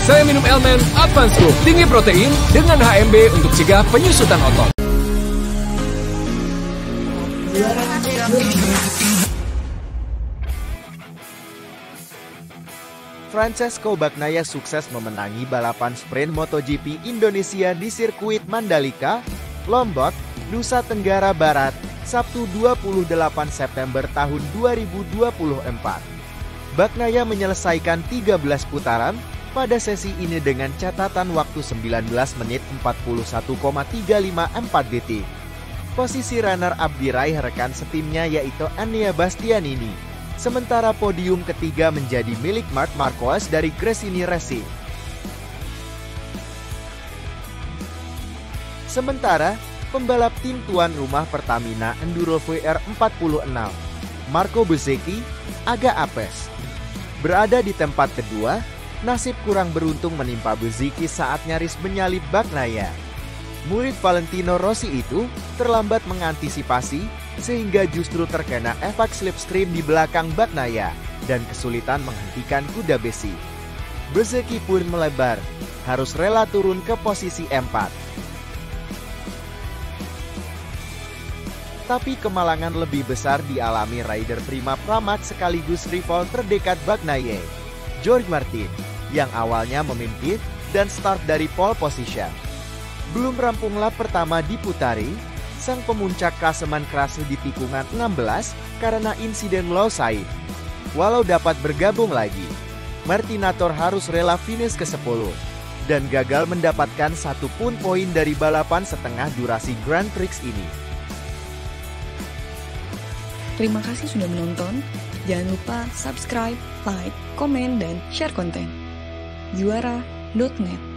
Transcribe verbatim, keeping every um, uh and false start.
Saya minum Elmen Advance Group, tinggi protein dengan H M B untuk cegah penyusutan otot. Francesco Bagnaia sukses memenangi balapan sprint MotoGP Indonesia di sirkuit Mandalika, Lombok, Nusa Tenggara Barat, Sabtu dua puluh delapan September tahun dua ribu dua puluh empat. Bagnaia menyelesaikan tiga belas putaran pada sesi ini dengan catatan waktu sembilan belas menit empat puluh satu koma tiga lima empat detik. Posisi runner-up diraih rekan setimnya yaitu Enea Bastianini. Sementara podium ketiga menjadi milik Marc Marquez dari Gresini Racing. Sementara, pembalap tim tuan rumah Pertamina Enduro V R empat puluh enam, Marco Bezzecchi, agak apes. Berada di tempat kedua, nasib kurang beruntung menimpa Bezzecchi saat nyaris menyalip Bagnaia. Murid Valentino Rossi itu terlambat mengantisipasi sehingga justru terkena efek slipstream di belakang Bagnaia dan kesulitan menghentikan kuda besi. Bezzecchi pun melebar, harus rela turun ke posisi empat. Tapi kemalangan lebih besar dialami rider prima Pramac sekaligus rival terdekat Bagnaia, Jorge Martin, yang awalnya memimpin dan start dari pole position. Belum rampung lap pertama diputari, sang pemuncak klasemen kerasa di tikungan enam belas karena insiden low side. Walau dapat bergabung lagi, Martinator harus rela finish ke sepuluh dan gagal mendapatkan satu pun poin dari balapan setengah durasi Grand Prix ini. Terima kasih sudah menonton. Jangan lupa subscribe, like, komen, dan share konten. Juara dot net